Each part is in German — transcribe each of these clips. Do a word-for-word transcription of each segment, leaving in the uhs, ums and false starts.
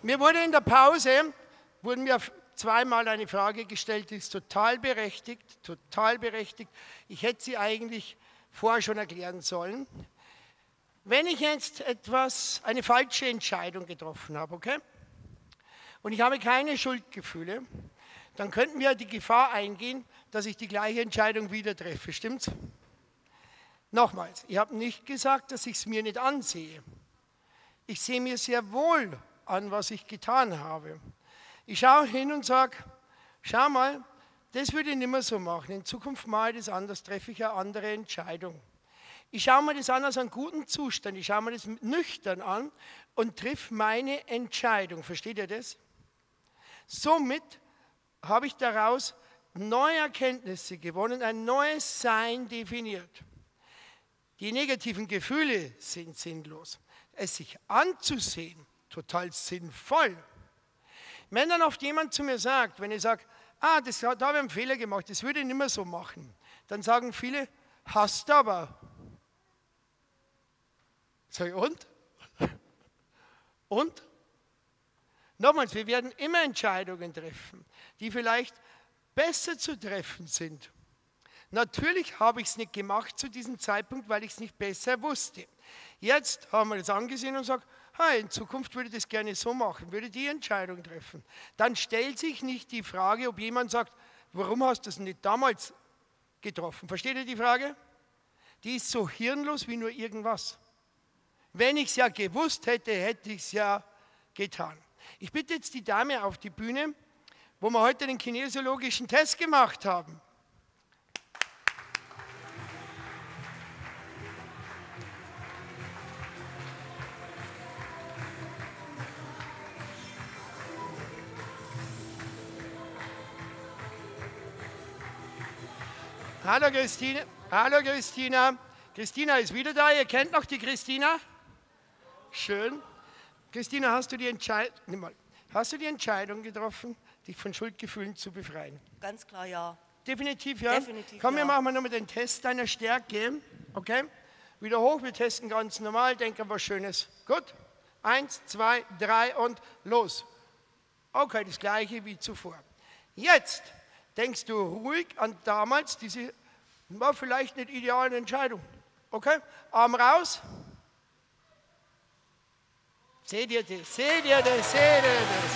Mir wurde in der Pause, wurden mir zweimal eine Frage gestellt, die ist total berechtigt, total berechtigt. Ich hätte sie eigentlich vorher schon erklären sollen. Wenn ich jetzt etwas, eine falsche Entscheidung getroffen habe, okay, und ich habe keine Schuldgefühle, dann könnten wir die Gefahr eingehen, dass ich die gleiche Entscheidung wieder treffe, stimmt's? Nochmals, ich habe nicht gesagt, dass ich es mir nicht ansehe. Ich sehe mir sehr wohl an, was ich getan habe. Ich schaue hin und sage, schau mal, das würde ich nicht mehr so machen. In Zukunft mache ich das anders, treffe ich eine andere Entscheidung. Ich schaue mir das an als einen guten Zustand, ich schaue mir das nüchtern an und triff meine Entscheidung. Versteht ihr das? Somit habe ich daraus neue Erkenntnisse gewonnen, ein neues Sein definiert. Die negativen Gefühle sind sinnlos. Es sich anzusehen, total sinnvoll. Wenn dann oft jemand zu mir sagt, wenn ich sage, ah, das, da habe ich einen Fehler gemacht, das würde ich nicht mehr so machen, dann sagen viele, hast du aber. Sag ich, und? Und? Nochmals, wir werden immer Entscheidungen treffen, die vielleicht besser zu treffen sind. Natürlich habe ich es nicht gemacht zu diesem Zeitpunkt, weil ich es nicht besser wusste. Jetzt haben wir das angesehen und sagen, hey, in Zukunft würde ich das gerne so machen, würde die Entscheidung treffen. Dann stellt sich nicht die Frage, ob jemand sagt, warum hast du es nicht damals getroffen? Versteht ihr die Frage? Die ist so hirnlos wie nur irgendwas. Wenn ich es ja gewusst hätte, hätte ich es ja getan. Ich bitte jetzt die Dame auf die Bühne, wo wir heute den kinesiologischen Test gemacht haben. Hallo Christina. Hallo Christina. Christina ist wieder da. Ihr kennt noch die Christina? Schön. Christina, hast du die Entscheidung, hast du die Entscheidung getroffen, dich von Schuldgefühlen zu befreien? Ganz klar, ja. Definitiv, ja? Definitiv, Komm, wir ja. machen mal nochmal den Test deiner Stärke. Okay? Wieder hoch, wir testen ganz normal, denken an was Schönes. Gut? Eins, zwei, drei und los. Okay, das gleiche wie zuvor. Jetzt denkst du ruhig an damals, diese war vielleicht nicht ideale Entscheidung. Okay? Arm raus. Seht ihr das? Seht ihr das? Seht ihr das?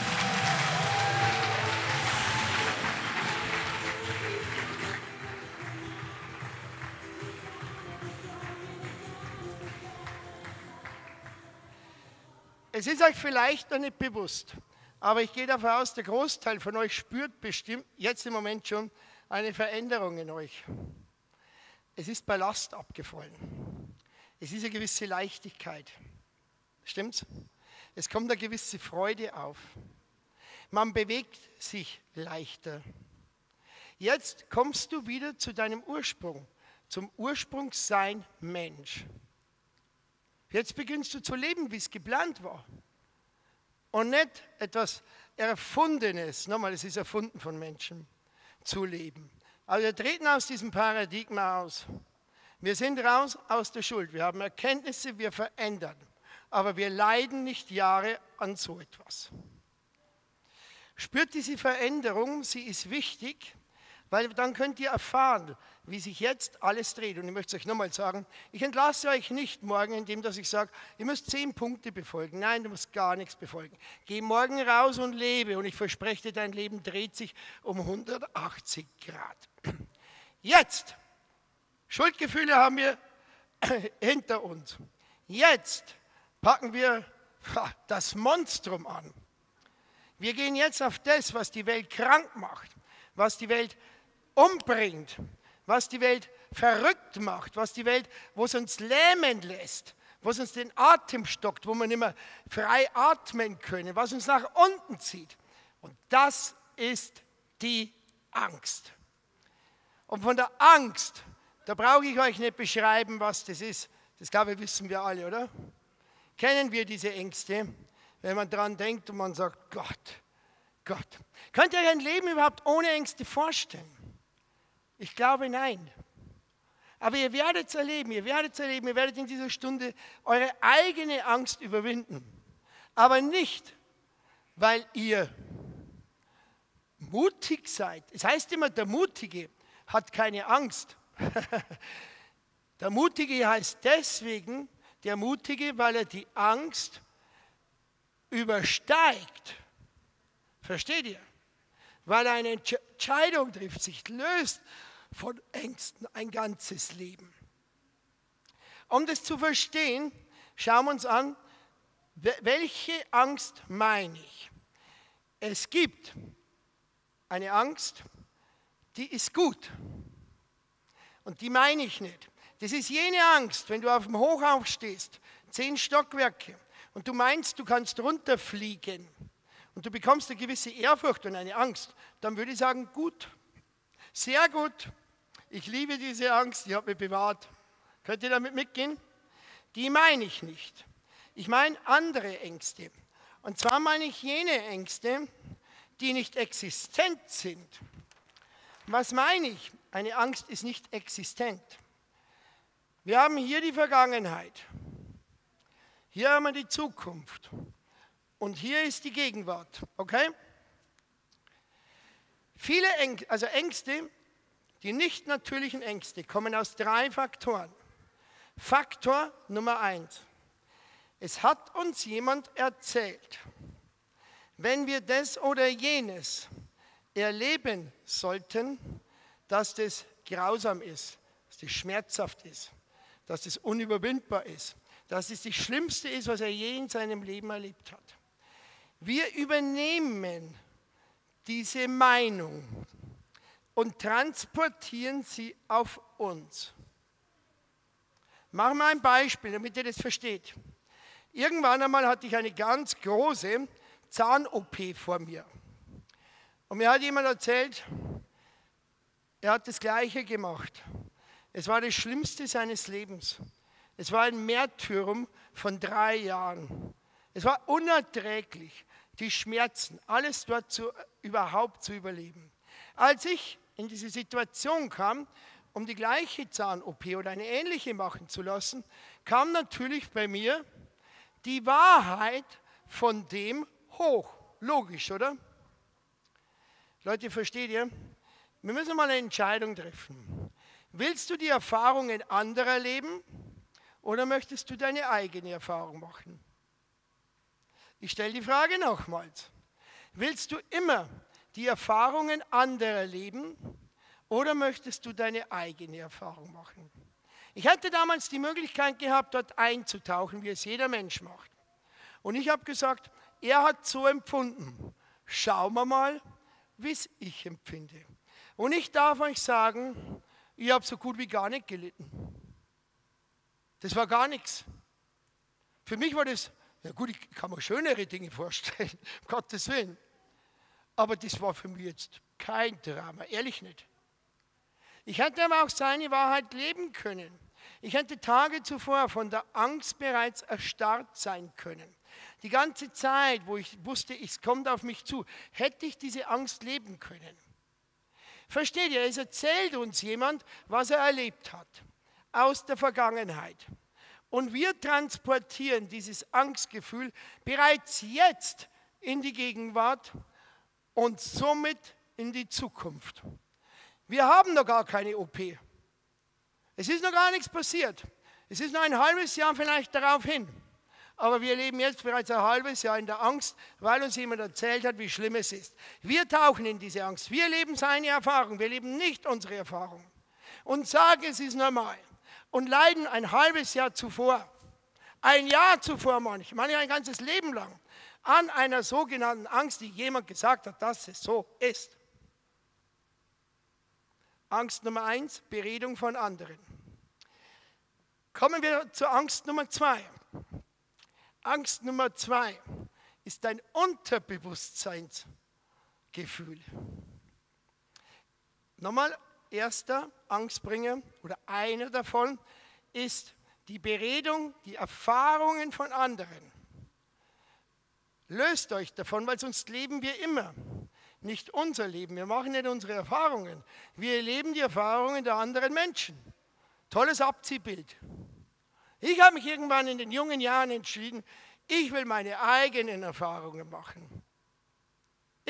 Es ist euch vielleicht noch nicht bewusst, aber ich gehe davon aus, der Großteil von euch spürt bestimmt jetzt im Moment schon eine Veränderung in euch. Es ist Ballast abgefallen. Es ist eine gewisse Leichtigkeit. Stimmt's? Es kommt eine gewisse Freude auf. Man bewegt sich leichter. Jetzt kommst du wieder zu deinem Ursprung, zum Ursprungssein Mensch. Jetzt beginnst du zu leben, wie es geplant war. Und nicht etwas Erfundenes, nochmal, es ist erfunden von Menschen, zu leben. Also wir treten aus diesem Paradigma aus. Wir sind raus aus der Schuld. Wir haben Erkenntnisse, wir verändern. Aber wir leiden nicht Jahre an so etwas. Spürt diese Veränderung, sie ist wichtig, weil dann könnt ihr erfahren, wie sich jetzt alles dreht. Und ich möchte es euch nochmal sagen, ich entlasse euch nicht morgen, indem dass ich sage, ihr müsst zehn Punkte befolgen. Nein, du musst gar nichts befolgen. Geh morgen raus und lebe und ich verspreche dir, dein Leben dreht sich um hundertachtzig Grad. Jetzt, Schuldgefühle haben wir hinter uns. Jetzt packen wir das Monstrum an. Wir gehen jetzt auf das, was die Welt krank macht, was die Welt umbringt, was die Welt verrückt macht, was die Welt, wo es uns lähmen lässt, wo es uns den Atem stockt, wo wir nicht mehr frei atmen können, was uns nach unten zieht. Und das ist die Angst. Und von der Angst, da brauche ich euch nicht beschreiben, was das ist. Das glaube ich, wissen wir alle, oder? Kennen wir diese Ängste, wenn man daran denkt und man sagt, Gott, Gott. Könnt ihr euch ein Leben überhaupt ohne Ängste vorstellen? Ich glaube, nein. Aber ihr werdet es erleben, ihr werdet es erleben, ihr werdet in dieser Stunde eure eigene Angst überwinden. Aber nicht, weil ihr mutig seid. Es heißt immer, der Mutige hat keine Angst. Der Mutige heißt deswegen der Mutige, weil er die Angst übersteigt. Versteht ihr? Weil er eine Entscheidung trifft, sich löst von Ängsten ein ganzes Leben. Um das zu verstehen, schauen wir uns an, welche Angst meine ich? Es gibt eine Angst, die ist gut. Und die meine ich nicht. Das ist jene Angst, wenn du auf dem Hochhaus stehst, zehn Stockwerke, und du meinst, du kannst runterfliegen und du bekommst eine gewisse Ehrfurcht und eine Angst, dann würde ich sagen, gut, sehr gut. Ich liebe diese Angst, die hat mich bewahrt. Könnt ihr damit mitgehen? Die meine ich nicht. Ich meine andere Ängste. Und zwar meine ich jene Ängste, die nicht existent sind. Was meine ich? Eine Angst ist nicht existent. Wir haben hier die Vergangenheit. Hier haben wir die Zukunft. Und hier ist die Gegenwart. Okay? Viele Ängste, also Ängste, die nicht natürlichen Ängste, kommen aus drei Faktoren. Faktor Nummer eins. Es hat uns jemand erzählt, wenn wir das oder jenes erleben sollten, dass das grausam ist, dass das schmerzhaft ist, dass das unüberwindbar ist, dass es das Schlimmste ist, was er je in seinem Leben erlebt hat. Wir übernehmen diese Meinung und transportieren sie auf uns. Machen wir ein Beispiel, damit ihr das versteht. Irgendwann einmal hatte ich eine ganz große Zahn-O P vor mir. Und mir hat jemand erzählt, er hat das Gleiche gemacht. Es war das Schlimmste seines Lebens. Es war ein Märtyrum von drei Jahren. Es war unerträglich, die Schmerzen, alles dort zu, überhaupt zu überleben. Als ich in diese Situation kam, um die gleiche Zahn-O P oder eine ähnliche machen zu lassen, kam natürlich bei mir die Wahrheit von dem hoch. Logisch, oder? Leute, versteht ihr? Wir müssen mal eine Entscheidung treffen. Willst du die Erfahrungen anderer leben oder möchtest du deine eigene Erfahrung machen? Ich stelle die Frage nochmals. Willst du immer die Erfahrungen anderer leben oder möchtest du deine eigene Erfahrung machen? Ich hatte damals die Möglichkeit gehabt, dort einzutauchen, wie es jeder Mensch macht. Und ich habe gesagt, er hat so empfunden. Schauen wir mal, wie es ich empfinde. Und ich darf euch sagen, ich habe so gut wie gar nicht gelitten. Das war gar nichts. Für mich war das, ja gut, ich kann mir schönere Dinge vorstellen, um Gottes Willen. Aber das war für mich jetzt kein Drama, ehrlich nicht. Ich hätte aber auch seine Wahrheit leben können. Ich hätte Tage zuvor von der Angst bereits erstarrt sein können. Die ganze Zeit, wo ich wusste, es kommt auf mich zu, hätte ich diese Angst leben können. Versteht ihr, es erzählt uns jemand, was er erlebt hat, aus der Vergangenheit. Und wir transportieren dieses Angstgefühl bereits jetzt in die Gegenwart und somit in die Zukunft. Wir haben noch gar keine O P. Es ist noch gar nichts passiert. Es ist noch ein halbes Jahr vielleicht darauf hin. Aber wir leben jetzt bereits ein halbes Jahr in der Angst, weil uns jemand erzählt hat, wie schlimm es ist. Wir tauchen in diese Angst. Wir leben seine Erfahrung. Wir leben nicht unsere Erfahrung. Und sagen, es ist normal. Und leiden ein halbes Jahr zuvor, ein Jahr zuvor manchmal, manchmal ein ganzes Leben lang, an einer sogenannten Angst, die jemand gesagt hat, dass es so ist. Angst Nummer eins, Beredung von anderen. Kommen wir zur Angst Nummer zwei. Angst Nummer zwei ist ein Unterbewusstseinsgefühl. Nochmal, erster Angstbringer oder einer davon ist die Beredung, die Erfahrungen von anderen. Löst euch davon, weil sonst leben wir immer. Nicht unser Leben, wir machen nicht unsere Erfahrungen. Wir erleben die Erfahrungen der anderen Menschen. Tolles Abziehbild. Ich habe mich irgendwann in den jungen Jahren entschieden, ich will meine eigenen Erfahrungen machen.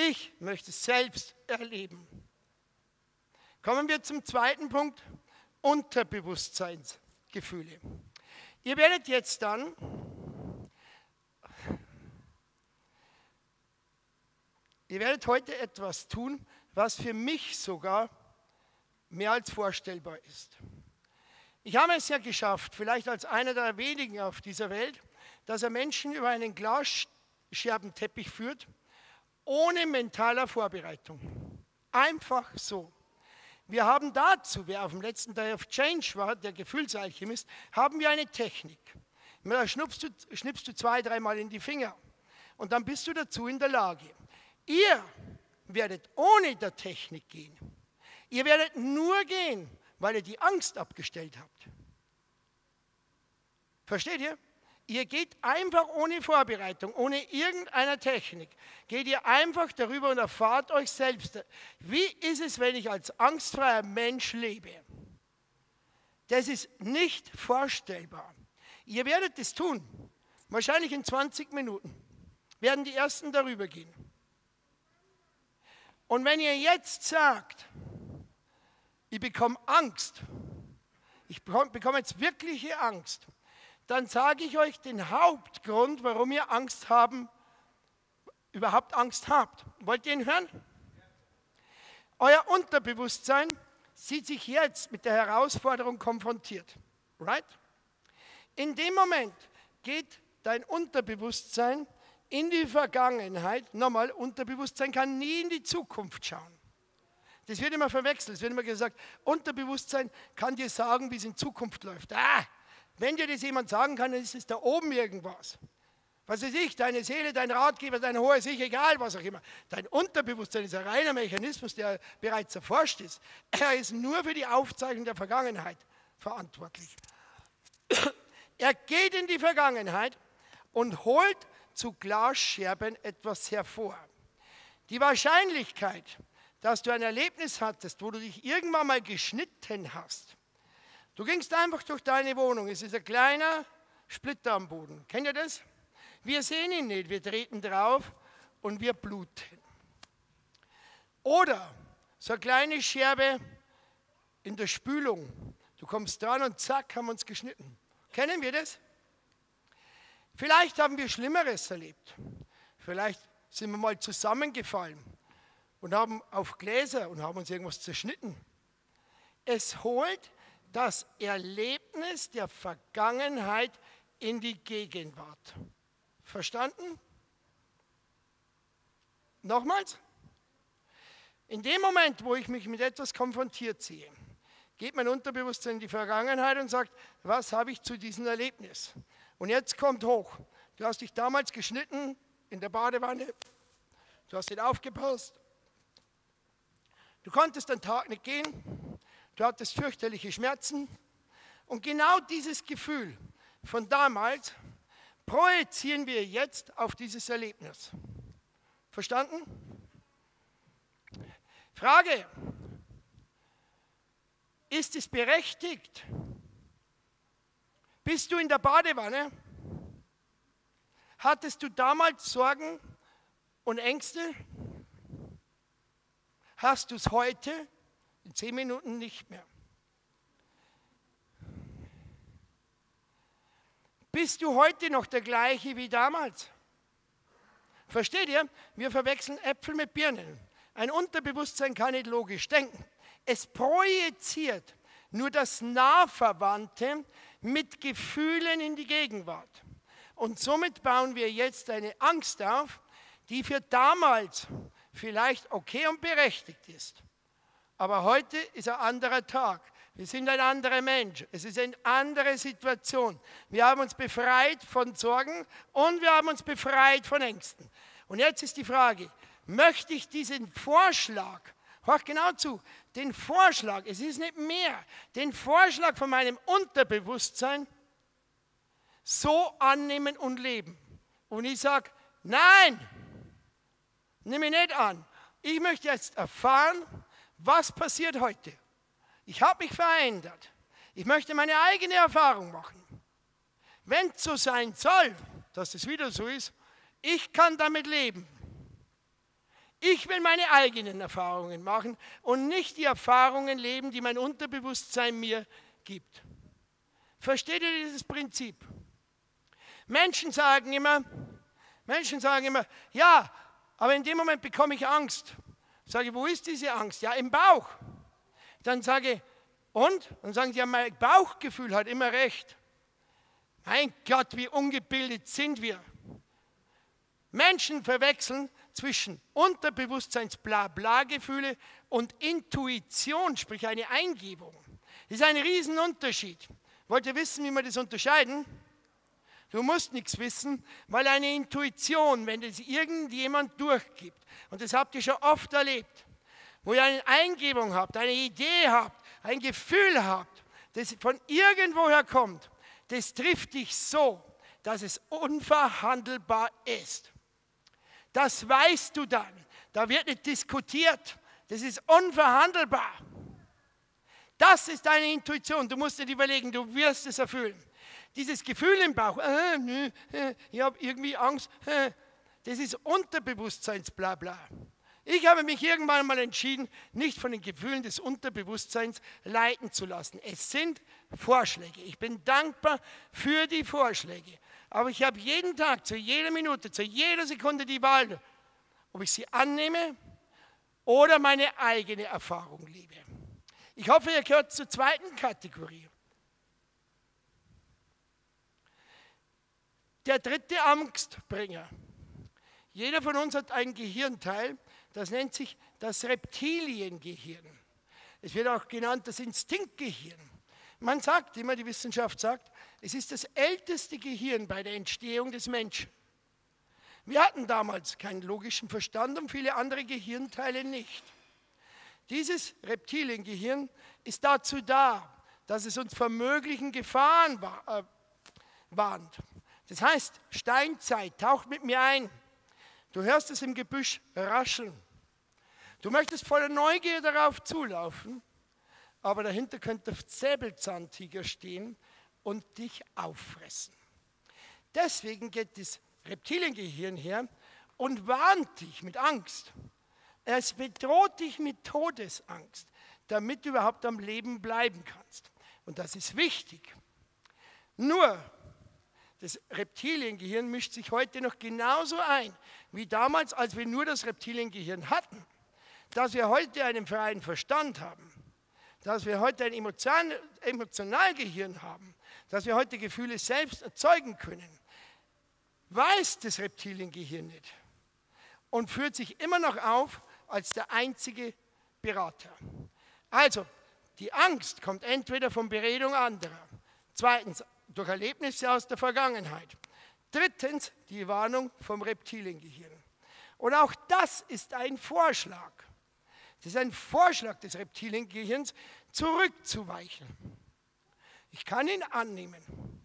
Ich möchte es selbst erleben. Kommen wir zum zweiten Punkt, Unterbewusstseinsgefühle. Ihr werdet jetzt dann Ihr werdet heute etwas tun, was für mich sogar mehr als vorstellbar ist. Ich habe es ja geschafft, vielleicht als einer der wenigen auf dieser Welt, dass er Menschen über einen Glasscherbenteppich führt, ohne mentaler Vorbereitung. Einfach so. Wir haben dazu, wer auf dem letzten Day of Change war, der Gefühlsalchemist, haben wir eine Technik. Da schnippst du, schnippst du zwei, dreimal in die Finger und dann bist du dazu in der Lage. Ihr werdet ohne der Technik gehen. Ihr werdet nur gehen, weil ihr die Angst abgestellt habt. Versteht ihr? Ihr geht einfach ohne Vorbereitung, ohne irgendeine Technik. Geht ihr einfach darüber und erfahrt euch selbst. Wie ist es, wenn ich als angstfreier Mensch lebe? Das ist nicht vorstellbar. Ihr werdet es tun. Wahrscheinlich in zwanzig Minuten werden die Ersten darüber gehen. Und wenn ihr jetzt sagt, ich bekomme Angst, ich bekomme jetzt wirkliche Angst, dann sage ich euch den Hauptgrund, warum ihr Angst haben, überhaupt Angst habt. Wollt ihr ihn hören? Euer Unterbewusstsein sieht sich jetzt mit der Herausforderung konfrontiert. Right? In dem Moment geht dein Unterbewusstsein in die Vergangenheit. Nochmal, Unterbewusstsein kann nie in die Zukunft schauen. Das wird immer verwechselt. Es wird immer gesagt, Unterbewusstsein kann dir sagen, wie es in Zukunft läuft. Ah, wenn dir das jemand sagen kann, dann ist es da oben irgendwas. Was weiß ich, deine Seele, dein Ratgeber, dein hohes Ich, egal was auch immer. Dein Unterbewusstsein ist ein reiner Mechanismus, der bereits erforscht ist. Er ist nur für die Aufzeichnung der Vergangenheit verantwortlich. Er geht in die Vergangenheit und holt zu Glasscherben etwas hervor. Die Wahrscheinlichkeit, dass du ein Erlebnis hattest, wo du dich irgendwann mal geschnitten hast. Du gingst einfach durch deine Wohnung, es ist ein kleiner Splitter am Boden. Kennt ihr das? Wir sehen ihn nicht, wir treten drauf und wir bluten. Oder so eine kleine Scherbe in der Spülung. Du kommst dran und zack, haben wir uns geschnitten. Kennen wir das? Vielleicht haben wir Schlimmeres erlebt. Vielleicht sind wir mal zusammengefallen und haben auf Gläser und haben uns irgendwas zerschnitten. Es holt das Erlebnis der Vergangenheit in die Gegenwart. Verstanden? Nochmals? In dem Moment, wo ich mich mit etwas konfrontiert sehe, geht mein Unterbewusstsein in die Vergangenheit und sagt, was habe ich zu diesem Erlebnis? Und jetzt kommt hoch, du hast dich damals geschnitten in der Badewanne, du hast nicht aufgepasst, du konntest den Tag nicht gehen, du hattest fürchterliche Schmerzen und genau dieses Gefühl von damals projizieren wir jetzt auf dieses Erlebnis. Verstanden? Frage, ist es berechtigt? Bist du in der Badewanne? Hattest du damals Sorgen und Ängste? Hast du es heute? In zehn Minuten nicht mehr. Bist du heute noch der gleiche wie damals? Versteht ihr? Wir verwechseln Äpfel mit Birnen. Ein Unterbewusstsein kann nicht logisch denken. Es projiziert nur das Nahverwandte mit Gefühlen in die Gegenwart. Und somit bauen wir jetzt eine Angst auf, die für damals vielleicht okay und berechtigt ist. Aber heute ist ein anderer Tag. Wir sind ein anderer Mensch. Es ist eine andere Situation. Wir haben uns befreit von Sorgen und wir haben uns befreit von Ängsten. Und jetzt ist die Frage, möchte ich diesen Vorschlag, hört genau zu, den Vorschlag, es ist nicht mehr, den Vorschlag von meinem Unterbewusstsein so annehmen und leben. Und ich sage, nein, nehme ich nicht an. Ich möchte jetzt erfahren, was passiert heute. Ich habe mich verändert. Ich möchte meine eigene Erfahrung machen. Wenn es so sein soll, dass es wieder so ist, ich kann damit leben. Ich will meine eigenen Erfahrungen machen und nicht die Erfahrungen leben, die mein Unterbewusstsein mir gibt. Versteht ihr dieses Prinzip? Menschen sagen immer, Menschen sagen immer, ja, aber in dem Moment bekomme ich Angst. Sage, wo ist diese Angst? Ja, im Bauch. Dann sage ich, und? Dann sagen sie, ja, mein Bauchgefühl hat immer recht. Mein Gott, wie ungebildet sind wir. Menschen verwechseln zwischen Unterbewusstseins-Blabla-Gefühle und Intuition, sprich eine Eingebung. Das ist ein Riesenunterschied. Wollt ihr wissen, wie wir das unterscheiden? Du musst nichts wissen, weil eine Intuition, wenn das irgendjemand durchgibt, und das habt ihr schon oft erlebt, wo ihr eine Eingebung habt, eine Idee habt, ein Gefühl habt, das von irgendwoher kommt, das trifft dich so, dass es unverhandelbar ist. Das weißt du dann. Da wird nicht diskutiert. Das ist unverhandelbar. Das ist deine Intuition. Du musst dir überlegen, du wirst es erfüllen. Dieses Gefühl im Bauch, äh, äh, ich habe irgendwie Angst, äh, das ist Unterbewusstseins-Blabla. Ich habe mich irgendwann mal entschieden, nicht von den Gefühlen des Unterbewusstseins leiten zu lassen. Es sind Vorschläge. Ich bin dankbar für die Vorschläge. Aber ich habe jeden Tag, zu jeder Minute, zu jeder Sekunde die Wahl, ob ich sie annehme oder meine eigene Erfahrung lebe. Ich hoffe, ihr gehört zur zweiten Kategorie. Der dritte Angstbringer. Jeder von uns hat ein Gehirnteil, das nennt sich das Reptiliengehirn. Es wird auch genannt das Instinktgehirn. Man sagt immer, die Wissenschaft sagt, es ist das älteste Gehirn bei der Entstehung des Menschen. Wir hatten damals keinen logischen Verstand und viele andere Gehirnteile nicht. Dieses Reptiliengehirn ist dazu da, dass es uns vor möglichen Gefahren warnt. Das heißt, Steinzeit, taucht mit mir ein. Du hörst es im Gebüsch rascheln. Du möchtest voller Neugier darauf zulaufen, aber dahinter könnte der Säbelzahntiger stehen und dich auffressen. Deswegen geht das Reptiliengehirn her und warnt dich mit Angst. Es bedroht dich mit Todesangst, damit du überhaupt am Leben bleiben kannst. Und das ist wichtig. Nur, das Reptiliengehirn mischt sich heute noch genauso ein, wie damals, als wir nur das Reptiliengehirn hatten. Dass wir heute einen freien Verstand haben, dass wir heute ein Emotionalgehirn haben, dass wir heute Gefühle selbst erzeugen können, weiß das Reptiliengehirn nicht und führt sich immer noch auf als der einzige Berater. Also, die Angst kommt entweder von Beredung anderer, zweitens durch Erlebnisse aus der Vergangenheit, drittens die Warnung vom Reptiliengehirn. Und auch das ist ein Vorschlag. Das ist ein Vorschlag des Reptiliengehirns, zurückzuweichen. Ich kann ihn annehmen.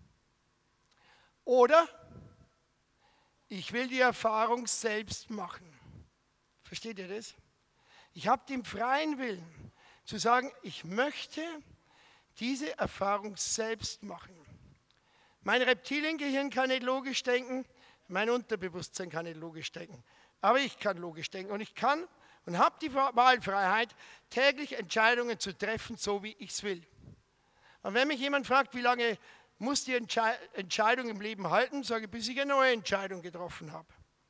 Oder ich will die Erfahrung selbst machen. Versteht ihr das? Ich habe den freien Willen zu sagen, ich möchte diese Erfahrung selbst machen. Mein Reptiliengehirn kann nicht logisch denken, mein Unterbewusstsein kann nicht logisch denken. Aber ich kann logisch denken und ich kann und habe die Wahlfreiheit, täglich Entscheidungen zu treffen, so wie ich es will. Und wenn mich jemand fragt, wie lange muss die Entsche- Entscheidung im Leben halten, sage ich, bis ich eine neue Entscheidung getroffen habe.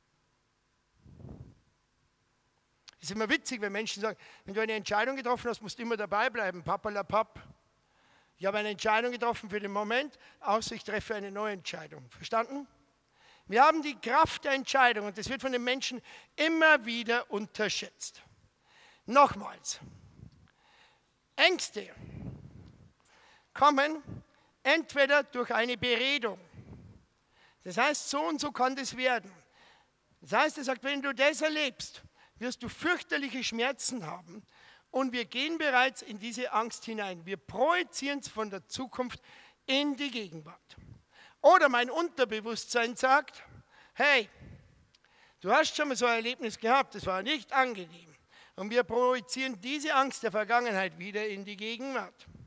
Es ist immer witzig, wenn Menschen sagen, wenn du eine Entscheidung getroffen hast, musst du immer dabei bleiben, papalapap. Ich habe eine Entscheidung getroffen für den Moment, außer ich treffe eine neue Entscheidung. Verstanden? Wir haben die Kraft der Entscheidung und das wird von den Menschen immer wieder unterschätzt. Nochmals, Ängste kommen entweder durch eine Beredung. Das heißt, so und so kann das werden. Das heißt, er sagt, wenn du das erlebst, wirst du fürchterliche Schmerzen haben und wir gehen bereits in diese Angst hinein. Wir projizieren es von der Zukunft in die Gegenwart. Oder mein Unterbewusstsein sagt, hey, du hast schon mal so ein Erlebnis gehabt, das war nicht angenehm. Und wir projizieren diese Angst der Vergangenheit wieder in die Gegenwart.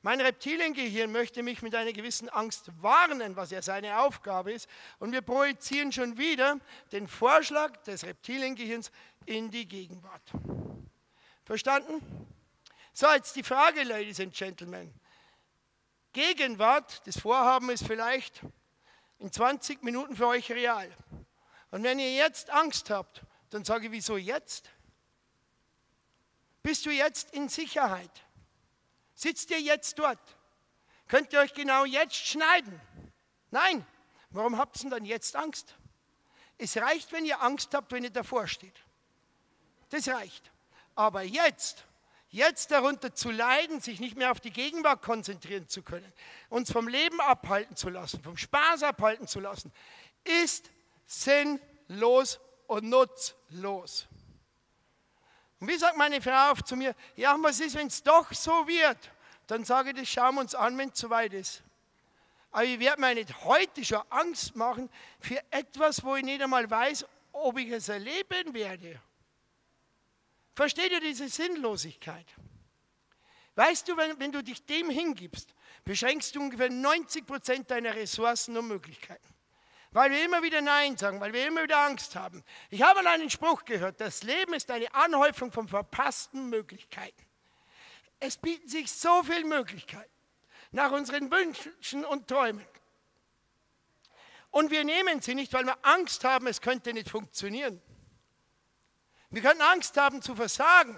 Mein Reptiliengehirn möchte mich mit einer gewissen Angst warnen, was ja seine Aufgabe ist. Und wir projizieren schon wieder den Vorschlag des Reptiliengehirns in die Gegenwart. Verstanden? So, jetzt die Frage, Ladies and Gentlemen. Gegenwart, das Vorhaben ist vielleicht in zwanzig Minuten für euch real. Und wenn ihr jetzt Angst habt, dann sage ich, wieso jetzt? Bist du jetzt in Sicherheit? Sitzt ihr jetzt dort? Könnt ihr euch genau jetzt schneiden? Nein. Warum habt ihr denn dann jetzt Angst? Es reicht, wenn ihr Angst habt, wenn ihr davor steht. Das reicht. Aber jetzt, jetzt darunter zu leiden, sich nicht mehr auf die Gegenwart konzentrieren zu können, uns vom Leben abhalten zu lassen, vom Spaß abhalten zu lassen, ist sinnlos und nutzlos. Und wie sagt meine Frau oft zu mir, ja, was ist, wenn es doch so wird? Dann sage ich, das schauen wir uns an, wenn es soweit ist. Aber ich werde mir nicht heute schon Angst machen für etwas, wo ich nicht einmal weiß, ob ich es erleben werde. Versteht ihr diese Sinnlosigkeit? Weißt du, wenn, wenn du dich dem hingibst, beschränkst du ungefähr neunzig Prozent deiner Ressourcen und Möglichkeiten. Weil wir immer wieder Nein sagen, weil wir immer wieder Angst haben. Ich habe mal einen Spruch gehört, das Leben ist eine Anhäufung von verpassten Möglichkeiten. Es bieten sich so viele Möglichkeiten nach unseren Wünschen und Träumen. Und wir nehmen sie nicht, weil wir Angst haben, es könnte nicht funktionieren. Wir könnten Angst haben zu versagen.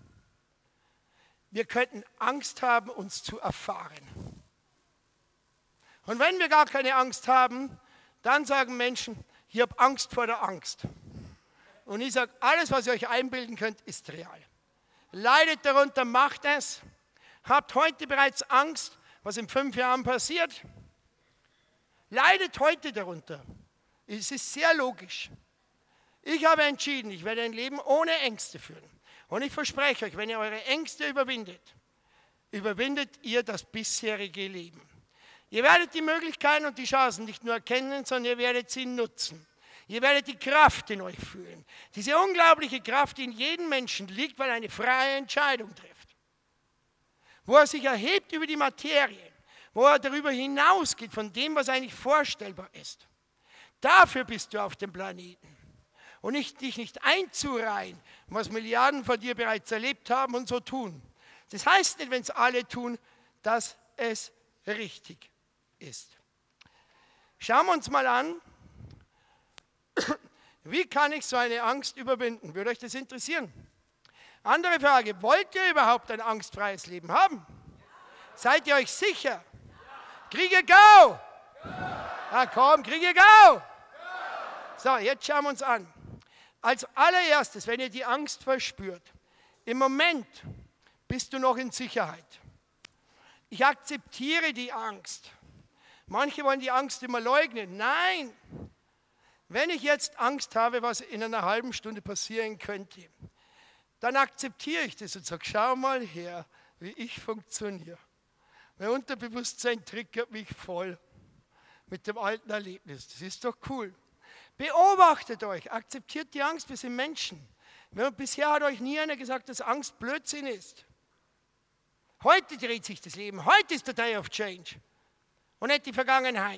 Wir könnten Angst haben, uns zu erfahren. Und wenn wir gar keine Angst haben, dann sagen Menschen, ich habe Angst vor der Angst. Und ich sage, alles, was ihr euch einbilden könnt, ist real. Leidet darunter, macht es. Habt heute bereits Angst, was in fünf Jahren passiert. Leidet heute darunter. Es ist sehr logisch. Ich habe entschieden, ich werde ein Leben ohne Ängste führen. Und ich verspreche euch, wenn ihr eure Ängste überwindet, überwindet ihr das bisherige Leben. Ihr werdet die Möglichkeiten und die Chancen nicht nur erkennen, sondern ihr werdet sie nutzen. Ihr werdet die Kraft in euch fühlen. Diese unglaubliche Kraft, die in jedem Menschen liegt, weil er eine freie Entscheidung trifft. Wo er sich erhebt über die Materie, wo er darüber hinausgeht von dem, was eigentlich vorstellbar ist. Dafür bist du auf dem Planeten. Und nicht, dich nicht einzureihen, was Milliarden von dir bereits erlebt haben und so tun. Das heißt nicht, wenn es alle tun, dass es richtig ist. Schauen wir uns mal an, wie kann ich so eine Angst überwinden? Würde euch das interessieren? Andere Frage, wollt ihr überhaupt ein angstfreies Leben haben? Seid ihr euch sicher? Kriege Gau! Ja, komm, kriege Gau! So, jetzt schauen wir uns an. Als allererstes, wenn ihr die Angst verspürt, im Moment bist du noch in Sicherheit. Ich akzeptiere die Angst. Manche wollen die Angst immer leugnen. Nein, wenn ich jetzt Angst habe, was in einer halben Stunde passieren könnte, dann akzeptiere ich das und sage, schau mal her, wie ich funktioniere. Mein Unterbewusstsein triggert mich voll mit dem alten Erlebnis. Das ist doch cool. Beobachtet euch, akzeptiert die Angst, wir sind Menschen. Bisher hat euch nie einer gesagt, dass Angst Blödsinn ist. Heute dreht sich das Leben, heute ist der Day of Change und nicht die Vergangenheit.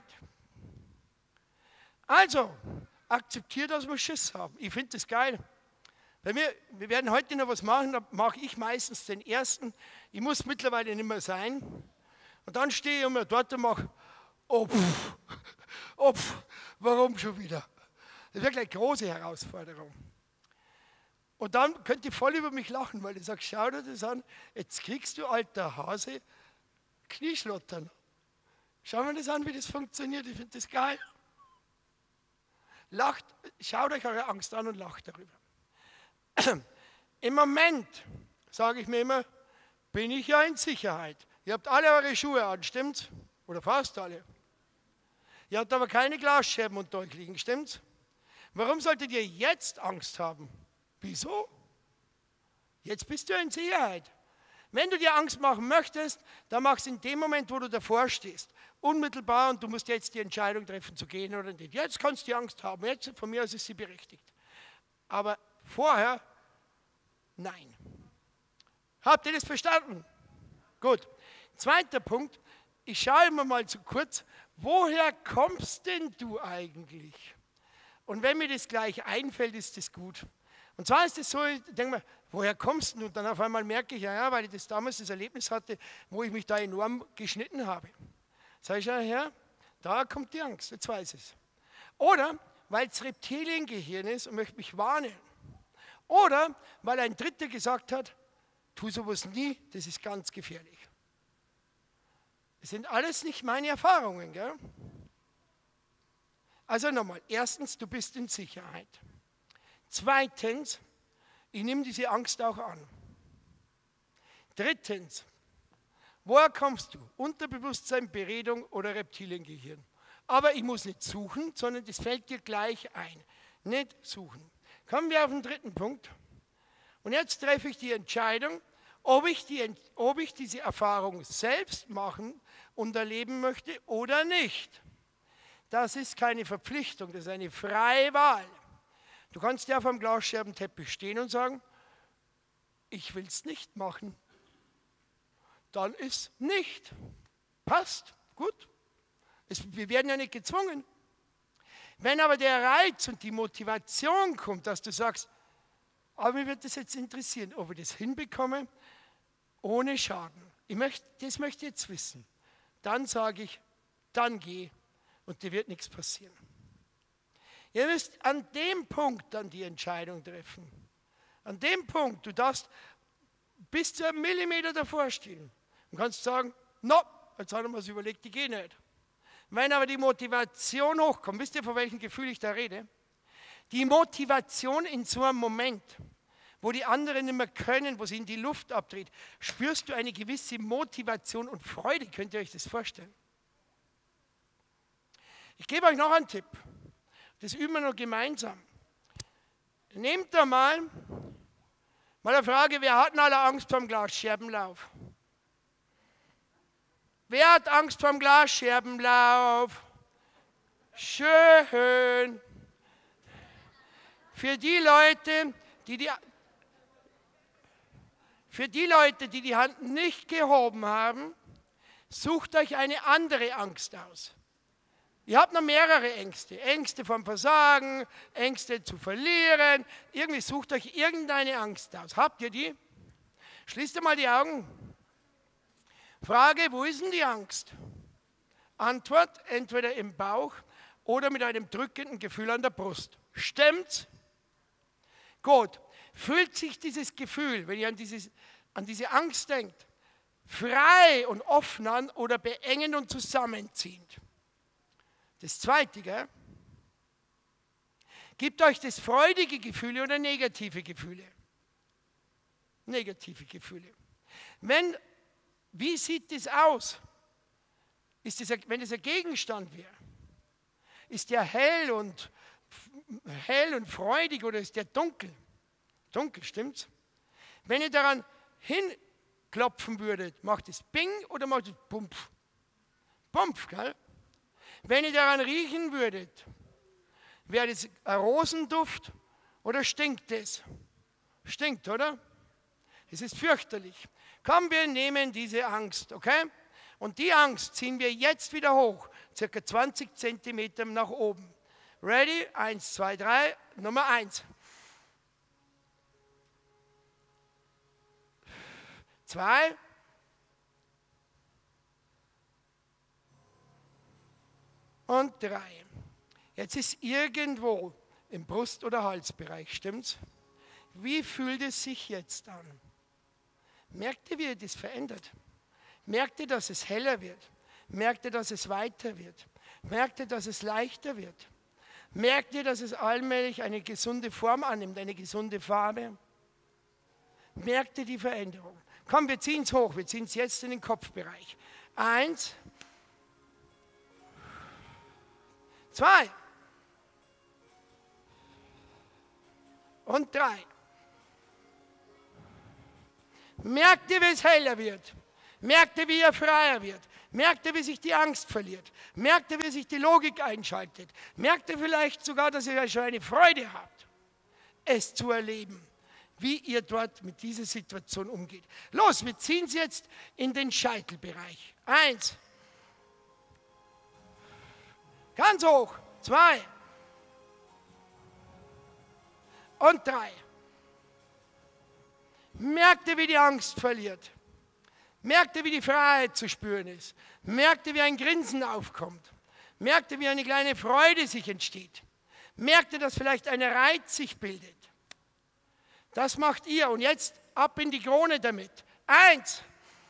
Also, akzeptiert, dass wir Schiss haben. Ich finde das geil. Bei mir, wir werden heute noch was machen, da mache ich meistens den ersten. Ich muss mittlerweile nicht mehr sein. Und dann stehe ich immer dort und mache, oh, pff, oh, pff, warum schon wieder? Das ist wirklich eine große Herausforderung. Und dann könnt ihr voll über mich lachen, weil ich sage, schau dir das an, jetzt kriegst du, alter Hase, Knieschlottern. Schau mir das an, wie das funktioniert, ich finde das geil. Lacht, schaut euch eure Angst an und lacht darüber. Im Moment, sage ich mir immer, bin ich ja in Sicherheit. Ihr habt alle eure Schuhe an, stimmt's? Oder fast alle. Ihr habt aber keine Glasscherben unter euch liegen, stimmt's? Warum solltet ihr jetzt Angst haben? Wieso? Jetzt bist du in Sicherheit. Wenn du dir Angst machen möchtest, dann mach es in dem Moment, wo du davor stehst. Unmittelbar und du musst jetzt die Entscheidung treffen, zu gehen oder nicht. Jetzt kannst du die Angst haben, jetzt von mir aus ist sie berechtigt. Aber vorher, nein. Habt ihr das verstanden? Gut. Zweiter Punkt, ich schaue immer mal zu kurz, woher kommst denn du eigentlich? Und wenn mir das gleich einfällt, ist das gut. Und zwar ist es so, ich denke mir, woher kommst du? Und dann auf einmal merke ich, ja, ja, weil ich das damals das Erlebnis hatte, wo ich mich da enorm geschnitten habe. Sag ich, ja, Herr, da kommt die Angst, jetzt weiß ich es. Oder weil es Reptiliengehirn ist und möchte mich warnen. Oder weil ein Dritter gesagt hat, tu sowas nie, das ist ganz gefährlich. Das sind alles nicht meine Erfahrungen, gell? Also nochmal, erstens, du bist in Sicherheit. Zweitens, ich nehme diese Angst auch an. Drittens, woher kommst du? Unterbewusstsein, Beredung oder Reptiliengehirn? Aber ich muss nicht suchen, sondern das fällt dir gleich ein. Nicht suchen. Kommen wir auf den dritten Punkt. Und jetzt treffe ich die Entscheidung, ob ich, die, ob ich diese Erfahrung selbst machen und erleben möchte oder nicht. Das ist keine Verpflichtung, das ist eine freie Wahl. Du kannst ja auf einem Glasscherbenteppich stehen und sagen, ich will es nicht machen. Dann ist nicht. Passt, gut. Es, wir werden ja nicht gezwungen. Wenn aber der Reiz und die Motivation kommt, dass du sagst, aber mir wird das jetzt interessieren, ob ich das hinbekomme, ohne Schaden. Ich möchte, das möchte ich jetzt wissen. Dann sage ich, dann geh und dir wird nichts passieren. Ihr müsst an dem Punkt dann die Entscheidung treffen. An dem Punkt, du darfst bis zu einem Millimeter davor stehen und kannst sagen, no, jetzt hat er mir das überlegt, ich gehe nicht. Wenn aber die Motivation hochkommt, wisst ihr, von welchem Gefühl ich da rede? Die Motivation in so einem Moment, wo die anderen nicht mehr können, wo sie in die Luft abdreht, spürst du eine gewisse Motivation und Freude. Könnt ihr euch das vorstellen? Ich gebe euch noch einen Tipp. Das üben wir noch gemeinsam. Nehmt da mal, mal eine Frage, wer hat denn alle Angst vor dem Glasscherbenlauf? Wer hat Angst vor dem Glasscherbenlauf? Schön. Für die Leute, die die, für die Leute, die die Hand nicht gehoben haben, sucht euch eine andere Angst aus. Ihr habt noch mehrere Ängste. Ängste vom Versagen, Ängste zu verlieren. Irgendwie sucht euch irgendeine Angst aus. Habt ihr die? Schließt mal die Augen. Frage, wo ist denn die Angst? Antwort, entweder im Bauch oder mit einem drückenden Gefühl an der Brust. Stimmt's? Gut. Fühlt sich dieses Gefühl, wenn ihr an, dieses, an diese Angst denkt, frei und offen an oder beengend und zusammenziehend? Das Zweite, gell? Gibt euch das freudige Gefühle oder negative Gefühle? Negative Gefühle. Wenn, wie sieht das aus? Ist das, wenn es ein Gegenstand wäre, ist der hell und, hell und freudig oder ist der dunkel? Dunkel, stimmt's? Wenn ihr daran hinklopfen würdet, macht es Bing oder macht es Pumpf? Pumpf, gell? Wenn ihr daran riechen würdet, wäre das ein Rosenduft oder stinkt es? Stinkt, oder? Es ist fürchterlich. Komm, wir nehmen diese Angst, okay? Und die Angst ziehen wir jetzt wieder hoch, circa zwanzig Zentimeter nach oben. Ready? Eins, zwei, drei. Nummer eins. Zwei. Und drei. Jetzt ist irgendwo im Brust- oder Halsbereich, stimmt's? Wie fühlt es sich jetzt an? Merkt ihr, wie ihr das verändert? Merkt ihr, dass es heller wird? Merkt ihr, dass es weiter wird? Merkt ihr, dass es leichter wird? Merkt ihr, dass es allmählich eine gesunde Form annimmt, eine gesunde Farbe? Merkt ihr die Veränderung? Komm, wir ziehen es hoch, wir ziehen es jetzt in den Kopfbereich. Eins. Zwei. Und drei. Merkt ihr, wie es heller wird? Merkt ihr, wie er freier wird? Merkt ihr, wie sich die Angst verliert? Merkt ihr, wie sich die Logik einschaltet? Merkt ihr vielleicht sogar, dass ihr schon eine Freude habt, es zu erleben? wie ihr dort mit dieser Situation umgeht. Los, wir ziehen sie jetzt in den Scheitelbereich. Eins. Ganz hoch. Zwei. Und drei. Merkt ihr, wie die Angst verliert? Merkt ihr, wie die Freiheit zu spüren ist? Merkt ihr, wie ein Grinsen aufkommt? Merkt ihr, wie eine kleine Freude sich entsteht? Merkt ihr, dass vielleicht ein Reiz sich bildet? Das macht ihr. Und jetzt ab in die Krone damit. Eins.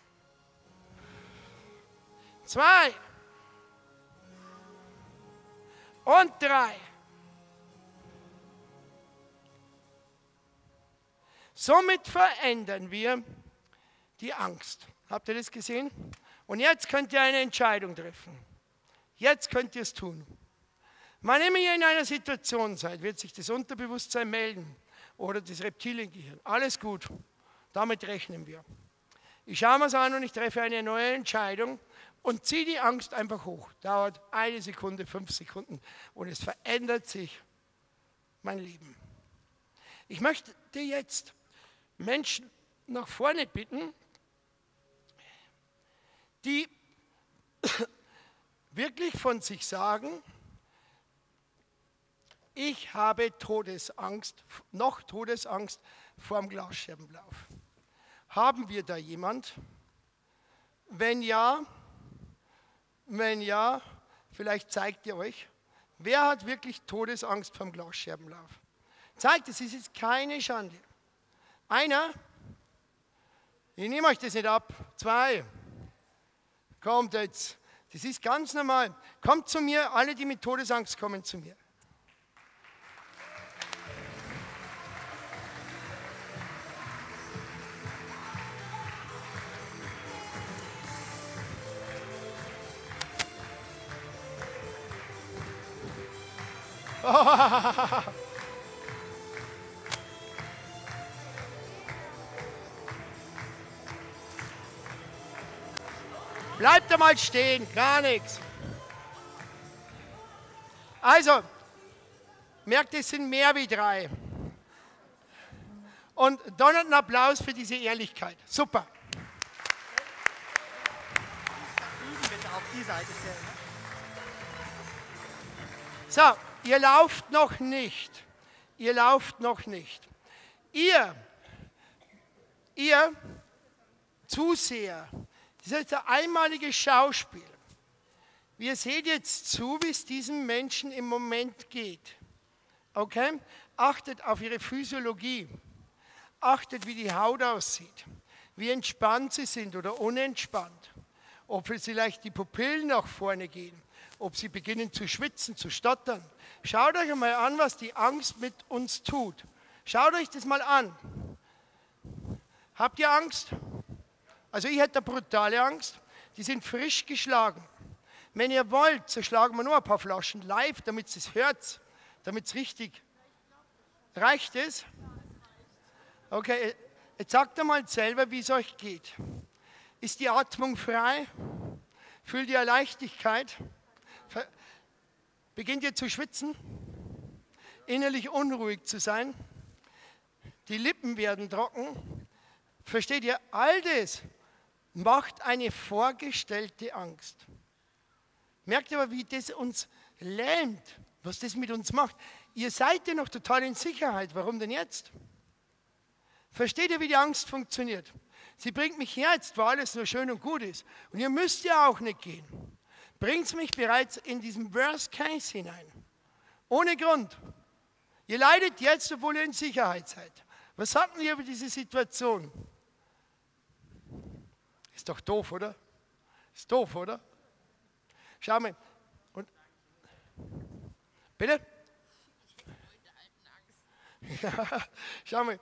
Zwei. Und drei. Somit verändern wir die Angst. Habt ihr das gesehen? Und jetzt könnt ihr eine Entscheidung treffen. Jetzt könnt ihr es tun. Wann immer ihr in einer Situation seid, wird sich das Unterbewusstsein melden oder das Reptiliengehirn. Alles gut, damit rechnen wir. Ich schaue mir es an und ich treffe eine neue Entscheidung und ziehe die Angst einfach hoch. Dauert eine Sekunde, fünf Sekunden und es verändert sich mein Leben. Ich möchte dir jetzt Menschen nach vorne bitten, die wirklich von sich sagen, ich habe Todesangst, noch Todesangst vor dem Glasscherbenlauf. Haben wir da jemand? Wenn ja, wenn ja, vielleicht zeigt ihr euch, wer hat wirklich Todesangst vor dem Glasscherbenlauf? Zeigt es, es ist keine Schande. Einer, ich nehme euch das nicht ab, zwei, kommt jetzt, das ist ganz normal. Kommt zu mir, alle, die mit Todesangst kommen, zu mir. Bleibt einmal stehen, gar nichts. Also, merkt, es sind mehr wie drei. Und donnernden Applaus für diese Ehrlichkeit. Super. Bitte auf die Seite stellen. So, ihr lauft noch nicht. Ihr lauft noch nicht. Ihr, ihr Zuseher, das ist jetzt ein einmaliges Schauspiel. Wir sehen jetzt zu, wie es diesem Menschen im Moment geht. Okay? Achtet auf ihre Physiologie. Achtet, wie die Haut aussieht. Wie entspannt sie sind oder unentspannt. Ob vielleicht die Pupillen nach vorne gehen. Ob sie beginnen zu schwitzen, zu stottern. Schaut euch einmal an, was die Angst mit uns tut. Schaut euch das mal an. Habt ihr Angst? Also ich hätte brutale Angst. Die sind frisch geschlagen. Wenn ihr wollt, so schlagen wir nur ein paar Flaschen live, damit es hört, damit es richtig reicht. Es? Okay, jetzt sagt ihr mal selber, wie es euch geht. Ist die Atmung frei? Fühlt ihr Leichtigkeit? Beginnt ihr zu schwitzen? Innerlich unruhig zu sein? Die Lippen werden trocken? Versteht ihr? All das macht eine vorgestellte Angst. Merkt ihr aber, wie das uns lähmt, was das mit uns macht. Ihr seid ja noch total in Sicherheit. Warum denn jetzt? Versteht ihr, wie die Angst funktioniert? Sie bringt mich her, jetzt, wo alles nur schön und gut ist. Und ihr müsst ja auch nicht gehen. Bringt mich bereits in diesen Worst Case hinein. Ohne Grund. Ihr leidet jetzt, obwohl ihr in Sicherheit seid. Was sagt ihr über diese Situation? Ist doch doof, oder? Ist doof, oder? Schau mal. Und, bitte? Ja, schau mal.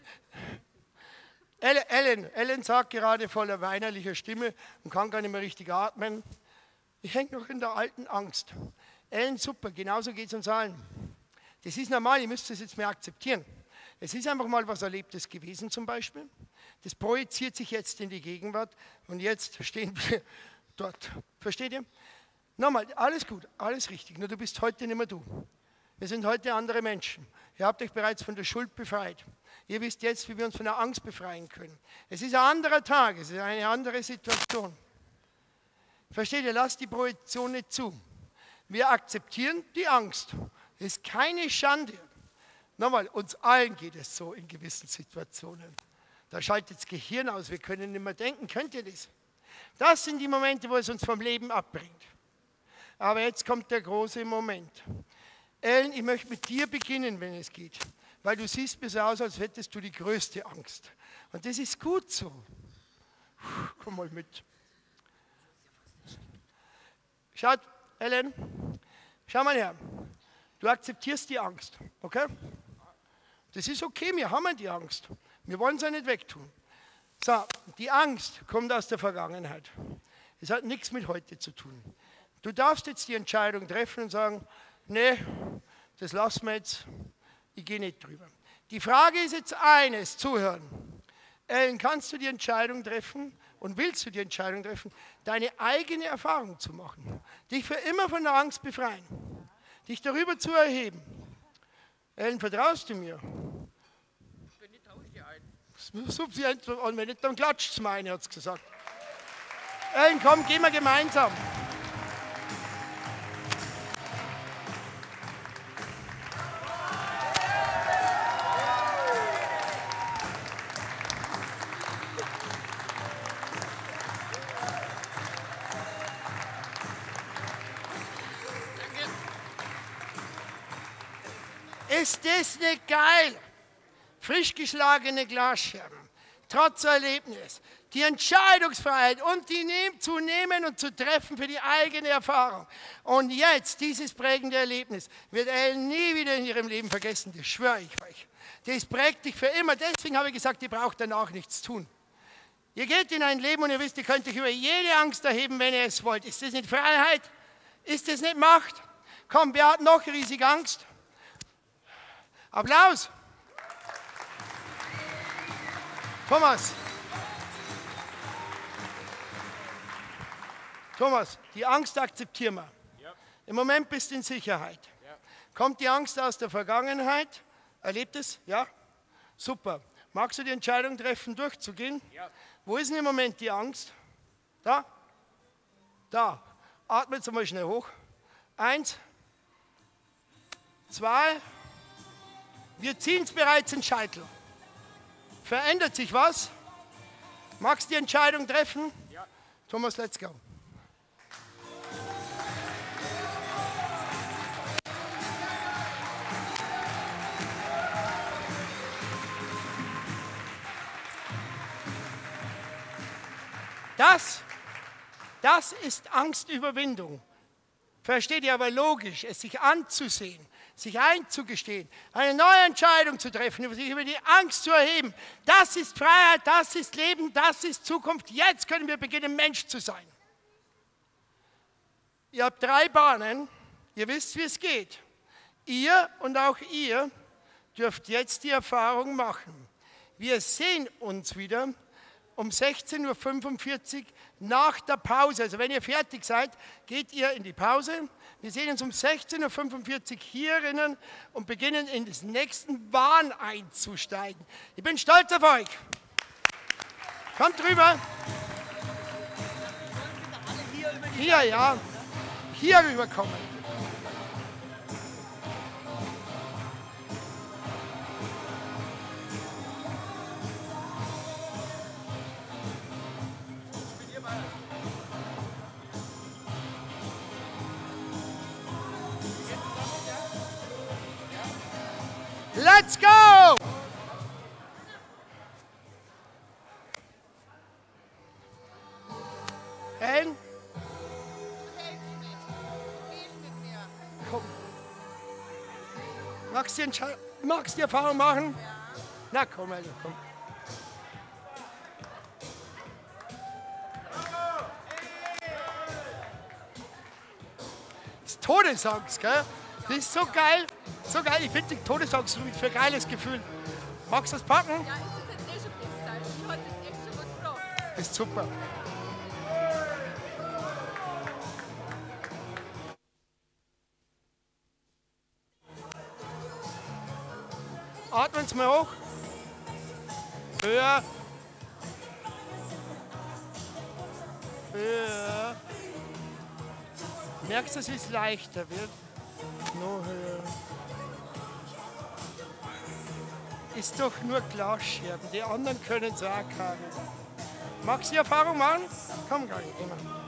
Ellen, Ellen sagt gerade voller weinerlicher Stimme und kann gar nicht mehr richtig atmen. Ich hänge noch in der alten Angst. Ellen, super, genauso geht es uns allen. Das ist normal, ihr müsst das jetzt mehr akzeptieren. Es ist einfach mal was Erlebtes gewesen zum Beispiel. Das projiziert sich jetzt in die Gegenwart und jetzt stehen wir dort. Versteht ihr? Nochmal, alles gut, alles richtig, nur du bist heute nicht mehr du. Wir sind heute andere Menschen. Ihr habt euch bereits von der Schuld befreit. Ihr wisst jetzt, wie wir uns von der Angst befreien können. Es ist ein anderer Tag, es ist eine andere Situation. Versteht ihr, lasst die Projektion nicht zu. Wir akzeptieren die Angst. Das ist keine Schande. Nochmal, uns allen geht es so in gewissen Situationen. Da schaltet das Gehirn aus, wir können nicht mehr denken. Könnt ihr das? Das sind die Momente, wo es uns vom Leben abbringt. Aber jetzt kommt der große Moment. Ellen, ich möchte mit dir beginnen, wenn es geht. Weil du siehst mir so aus, als hättest du die größte Angst. Und das ist gut so. Puh, komm mal mit. Schaut, Ellen, schau mal her. Du akzeptierst die Angst, okay? Das ist okay, wir haben die Angst. Wir wollen sie nicht wegtun. So, die Angst kommt aus der Vergangenheit. Es hat nichts mit heute zu tun. Du darfst jetzt die Entscheidung treffen und sagen, nee, das lassen wir jetzt, ich gehe nicht drüber. Die Frage ist jetzt eines, zuhören. Ellen, kannst du die Entscheidung treffen und willst du die Entscheidung treffen, deine eigene Erfahrung zu machen, dich für immer von der Angst befreien, dich darüber zu erheben? Ellen, vertraust du mir? Wenn nicht, tausche ich dir ein. Sub sie einfach an, wenn nicht, dann klatscht es meine, hat es gesagt. Ellen, komm, gehen wir gemeinsam. Ist das nicht geil? Frisch geschlagene Glasscherben, trotz Erlebnis, die Entscheidungsfreiheit und die nehm, zu nehmen und zu treffen für die eigene Erfahrung. Und jetzt, dieses prägende Erlebnis, wird Ellen nie wieder in ihrem Leben vergessen, das schwöre ich euch. Das prägt dich für immer, deswegen habe ich gesagt, ihr braucht danach nichts tun. Ihr geht in ein Leben und ihr wisst, ihr könnt euch über jede Angst erheben, wenn ihr es wollt. Ist das nicht Freiheit? Ist das nicht Macht? Komm, wer hat noch riesig Angst? Applaus! Thomas! Thomas, die Angst akzeptieren wir. Ja. Im Moment bist du in Sicherheit. Ja. Kommt die Angst aus der Vergangenheit? Erlebt es? Ja? Super. Magst du die Entscheidung treffen, durchzugehen? Ja. Wo ist denn im Moment die Angst? Da? Da. Atme jetzt einmal schnell hoch. Eins. Zwei. Wir ziehen es bereits in den Scheitel. Verändert sich was? Magst du die Entscheidung treffen? Ja. Thomas, let's go. Das, das ist Angstüberwindung. Versteht ihr, aber logisch, es sich anzusehen, sich einzugestehen, eine neue Entscheidung zu treffen, sich über die Angst zu erheben. Das ist Freiheit, das ist Leben, das ist Zukunft. Jetzt können wir beginnen, Mensch zu sein. Ihr habt drei Bahnen, ihr wisst, wie es geht. Ihr und auch ihr dürft jetzt die Erfahrung machen. Wir sehen uns wieder um sechzehn Uhr fünfundvierzig nach der Pause. Also wenn ihr fertig seid, geht ihr in die Pause. Wir sehen uns um sechzehn Uhr fünfundvierzig hierinnen und beginnen in den nächsten Wahn einzusteigen. Ich bin stolz auf euch. Kommt rüber. Hier, ja. Hier rüberkommen. Let's go! Ellen? Komm. Magst du die, magst du die Erfahrung machen? Ja. Na komm, Ellen, komm. Das ist Todesangst, gell? Das ist so geil. So geil, ich finde die Todesangst für ein geiles Gefühl. Magst du das packen? Ja, ist das jetzt eh schon Bestzeit? Die hat jetzt echt schon was gebracht. Das ist super. Atmen Sie mal hoch. Höher. Höher. Merkst du, dass es leichter wird? Noch höher. Ist doch nur Glasscherben. Die anderen können es auch kagen. Magst du die Erfahrung machen? Komm, gar nicht immer.